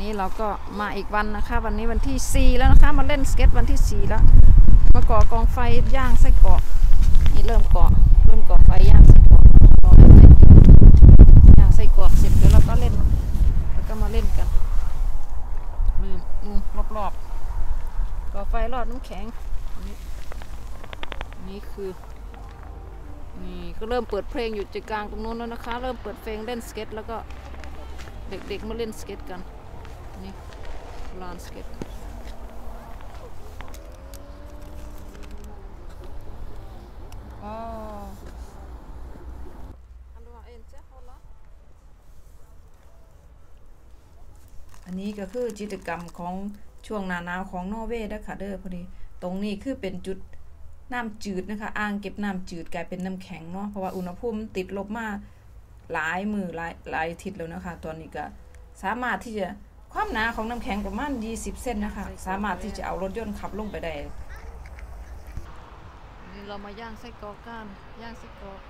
นี้เราก็มาอีกวันนะคะวันนี้วันที่4แล้วนะคะมาเล่นสเก็ตวันที่4แล้วมาก่อกองไฟย่างไส้กรอกนี่เริ่มก่อไฟย่างไส้กรอกย่างไส้กรอกเสร็จแล้วเราก็เล่นแล้วก็มาเล่นกันรอบก่อไฟรอดน้ำแข็งนี่คือนี่ก็เริ่มเปิดเพลงอยู่ใจกลางตรงนู้นแล้วนะคะเริ่มเปิดเพลงเล่นสเก็ตแล้วก็เด็กๆมาเล่นสเก็ตกันนี่ลานสเก็ตอันนี้ก็คือกิจกรรมของช่วงหน้าหนาวของนอร์เวย์นะคะเด้อพอดีตรงนี้คือเป็นจุดน้ำจืดนะคะอ่างเก็บน้ำจืดกลายเป็นน้ำแข็งเนาะเพราะว่าอุณหภูมิติดลบมาหลายอาทิตย์แล้วนะคะตอนนี้ก็สามารถที่จะความหนาของน้ำแข็งประมาณ20 เซนนะคะสามารถที่จะเอารถยนต์ขับลงไปได้นี่เรามาย่างไส้กรอกกันย่างไส้กรอก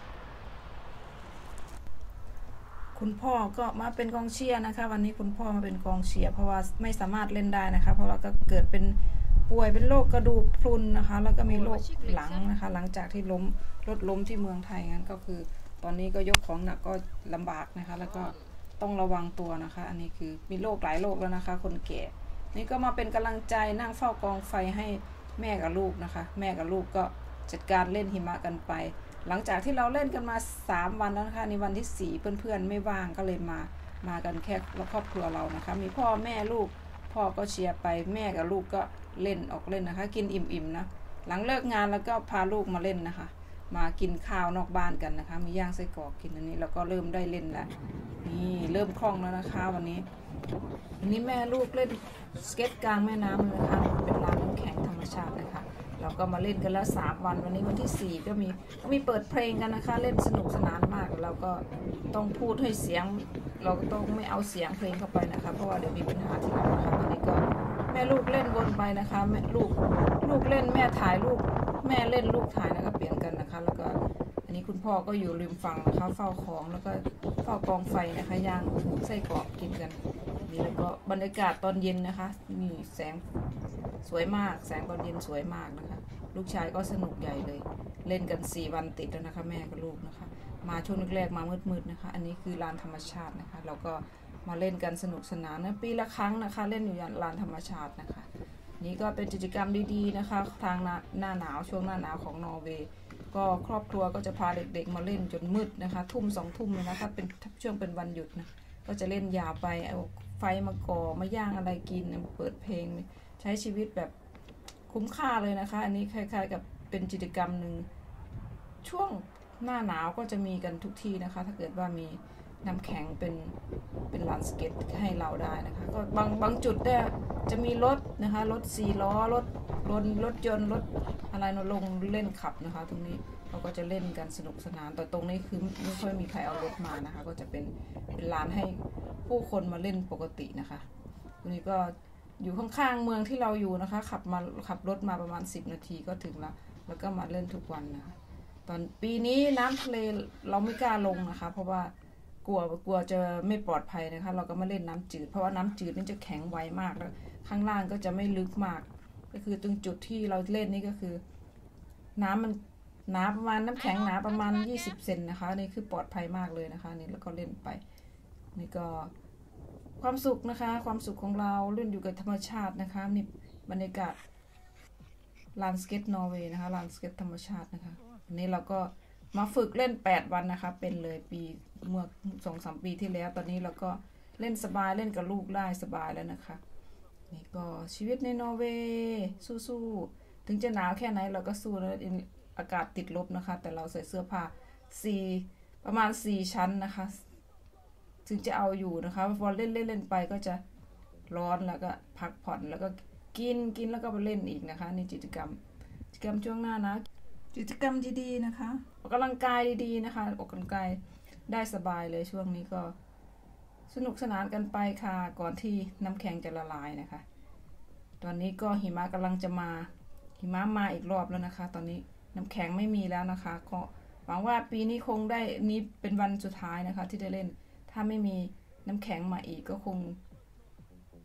คุณพ่อก็มาเป็นกองเชียร์นะคะวันนี้คุณพ่อมาเป็นกองเชียร์เพราะว่าไม่สามารถเล่นได้นะคะเพราะว่าก็เกิดเป็นป่วยเป็นโรคกระดูกพรุนนะคะแล้วก็มีโรคหลังนะคะหลังจากที่รถล้มที่เมืองไทยงั้นก็คือตอนนี้ก็ยกของหนักก็ลำบากนะคะแล้วก็ต้องระวังตัวนะคะอันนี้คือมีโรคหลายโรคแล้วนะคะคนแก่นี่ก็มาเป็นกำลังใจนั่งเฝ้ากองไฟให้แม่กับลูกนะคะแม่กับลูกก็จัดการเล่นหิมะกันไปหลังจากที่เราเล่นกันมา3 วันแล้วนะคะในวันที่4เพื่อนๆไม่ว่างก็เลยมากันแค่ครอบครัวเรานะคะมีพ่อแม่ลูกพ่อก็เชียร์ไปแม่กับลูกก็เล่นออกเล่นนะคะกินอิ่มๆนะหลังเลิกงานแล้วก็พาลูกมาเล่นนะคะมากินข้าวนอกบ้านกันนะคะมีย่างไส้กรอกกินอันนี้แล้วก็เริ่มได้เล่นแล้วนี่เริ่มคล่องแล้วนะคะวันนี้แม่ลูกเล่นสเก็ตกลางแม่น้ำเลยนะคะเป็นลานน้ำแข็งธรรมชาตินะคะเราก็มาเล่นกันแล้ว3 วันวันนี้วันที่4ก็มีเปิดเพลงกันนะคะเล่นสนุกสนานมากเราก็ต้องพูดให้เสียงเราก็ต้องไม่เอาเสียงเพลงเข้าไปนะคะเพราะว่าเดี๋ยวมีปัญหาทีหลังนะคะตอนนี้ก็แม่ลูกเล่นวนไปนะคะแม่ลูกเล่นแม่ถ่ายลูกแม่เล่นลูกถ่ายนะคะเปลี่ยนกันนะคะแล้วก็อันนี้คุณพ่อก็อยู่ริมฝั่งนะคะเฝ้าของแล้วก็เฝ้ากองไฟนะคะย่างไส้กรอกกินกันนี่แล้วก็บรรยากาศตอนเย็นนะคะมีแสงสวยมากแสงตอนเย็นสวยมากนะคะลูกชายก็สนุกใหญ่เลยเล่นกัน4 วันติดแล้วนะคะแม่กับลูกนะคะมาช่วงแรกๆมามืดๆนะคะอันนี้คือลานธรรมชาตินะคะเราก็มาเล่นกันสนุกสนานนะปีละครั้งนะคะเล่นอยู่ลานธรรมชาตินะคะนี่ก็เป็นกิจกรรมดีๆนะคะทางหน้าหนาวช่วงหน้าหนาวของนอร์เวย์ก็ครอบครัวก็จะพาเด็กๆมาเล่นจนมืดนะคะทุ่ม2 ทุ่มเลยนะคะเป็นช่วงเป็นวันหยุดนะก็จะเล่นยาวไปเอาไฟมาก่อมาย่างอะไรกินเปิดเพลงใช้ชีวิตแบบคุ้มค่าเลยนะคะอันนี้คล้ายๆกับเป็นกิจกรรมหนึ่งช่วงหน้าหนาวก็จะมีกันทุกที่นะคะถ้าเกิดว่ามีน้ำแข็งเป็นลานสเก็ตให้เราได้นะคะก็บางจุดเนี่ยจะมีรถนะคะรถ4 ล้อรถยนต์รถอะไรลงเล่นขับนะคะตรงนี้เขาก็จะเล่นกันสนุกสนานแต่ตรงนี้คือไม่ค่อยมีใครเอารถมานะคะก็จะเป็นลานให้ผู้คนมาเล่นปกตินะคะตรงนี้ก็อยู่ข้างๆเมืองที่เราอยู่นะคะขับรถมาประมาณ10 นาทีก็ถึงแล้วก็มาเล่นทุกวันนะคะตอนปีนี้น้ำทะเลเราไม่กล้าลงนะคะเพราะว่ากลัวจะไม่ปลอดภัยนะคะเราก็มาเล่นน้ำจืดเพราะว่าน้ำจืดนี่จะแข็งไวมากแล้วข้างล่างก็จะไม่ลึกมากก็คือตรงจุดที่เราเล่นนี่ก็คือน้ำมันหนาประมาณน้ำแข็งหนาประมาณ20 เซนนะคะนี่คือปลอดภัยมากเลยนะคะนี่แล้วก็เล่นไปนี่ก็ความสุขนะคะความสุขของเราเล่นอยู่กับธรรมชาตินะคะนี่บรรยากาศลานสเก็ตนอร์เวย์นะคะลานสเก็ตธรรมชาตินะคะอันนี้เราก็มาฝึกเล่น8 วันนะคะเป็นเลยเมื่อ2-3 ปีที่แล้วตอนนี้เราก็เล่นสบายเล่นกับลูกได้สบายแล้วนะคะนี่ก็ชีวิตในนอร์เวย์สู้ๆถึงจะหนาวแค่ไหนเราก็สู้แล้วอากาศติดลบนะคะแต่เราใส่เสื้อผ้าประมาณ4 ชั้นนะคะถึงจะเอาอยู่นะคะพอเล่นไปก็จะร้อนแล้วก็พักผ่อนแล้วก็กินแล้วก็ไปเล่นอีกนะคะนี่กิจกรรมช่วงหน้านะกิจกรรมดีๆนะคะออกกำลังกายดีๆนะคะออกกำลังกายได้สบายเลยช่วงนี้ก็สนุกสนานกันไปค่ะก่อนที่น้ำแข็งจะละลายนะคะตอนนี้ก็หิมะกำลังจะมาหิมะมาอีกรอบแล้วนะคะตอนนี้น้ำแข็งไม่มีแล้วนะคะก็หวังว่าปีนี้คงได้นี้เป็นวันสุดท้ายนะคะที่ได้เล่นถ้าไม่มีน้ำแข็งมาอีกก็คง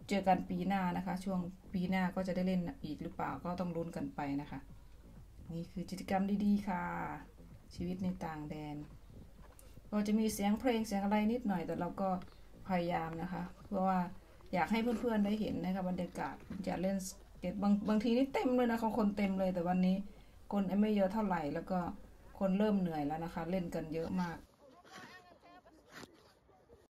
เจอกันปีหน้านะคะช่วงปีหน้าก็จะได้เล่นอีกหรือเปล่าก็ต้องลุ้นกันไปนะคะนี่คือกิจกรรมดีๆค่ะชีวิตในต่างแดนก็จะมีเสียงเพลงเสียงอะไรนิดหน่อยแต่เราก็พยายามนะคะเพราะว่าอยากให้เพื่อนๆได้เห็นนะคะบรรยากาศจะเล่นสเก็ตบางทีนี่เต็มเลยนะคะคนเต็มเลยแต่วันนี้คนไม่เยอะเท่าไหร่แล้วก็คนเริ่มเหนื่อยแล้วนะคะเล่นกันเยอะมาก